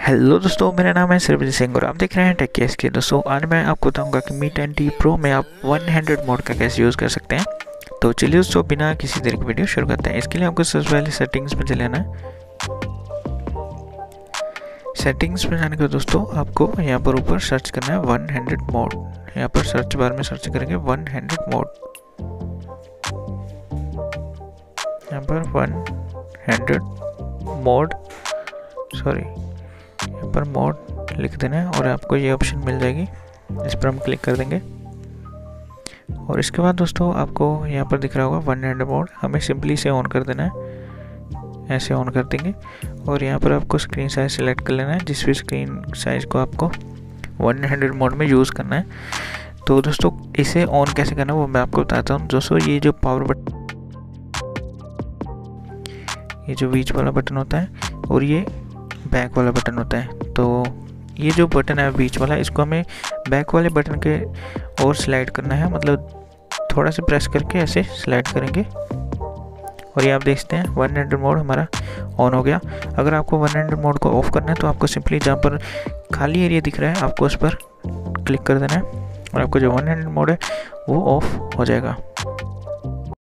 Hello दोस्तों, मेरा नाम है सरबजीत सिंह और आप देख रहे हैं टेक केस के। दोस्तों आज मैं आपको बताऊंगा कि मी 10T Pro में आप 100 मोड का कैसे यूज़ कर सकते हैं। तो चलिए दोस्तों बिना किसी देर की वीडियो शुरू करते हैं। इसके लिए आपको सबसे पहले सेटिंग्स में चले जाना है। सेटिंग्स में जाने के बाद दोस्तों आपको यहाँ पर ऊपर सर्च करना है 100 मोड। यहाँ पर सर्च बार में सर्च करेंगे 100 मोड। यहाँ पर 100 मोड यहाँ पर मोड लिख देना है और आपको ये ऑप्शन मिल जाएगी। इस पर हम क्लिक कर देंगे और इसके बाद दोस्तों आपको यहाँ पर दिख रहा होगा 100 मोड। हमें सिंपली इसे ऑन कर देना है, ऐसे ऑन कर देंगे और यहाँ पर आपको स्क्रीन साइज सेलेक्ट कर लेना है। जिस भी स्क्रीन साइज को आपको 100 मोड में यूज़ करना है। तो दोस्तों इसे ऑन कैसे करना है वो मैं आपको बताता हूँ। दोस्तों ये जो पावर बटन, ये जो बीच वाला बटन होता है और ये बैक वाला बटन होता है। तो ये जो बटन है बीच वाला, इसको हमें बैक वाले बटन के और स्लाइड करना है, मतलब थोड़ा सा प्रेस करके ऐसे स्लाइड करेंगे और ये आप देखते हैं 100 मोड हमारा ऑन हो गया। अगर आपको 100 मोड को ऑफ़ करना है तो आपको सिंपली जहाँ पर खाली एरिया दिख रहा है आपको उस पर क्लिक कर देना है और आपको जो 100 मोड है वो ऑफ हो जाएगा।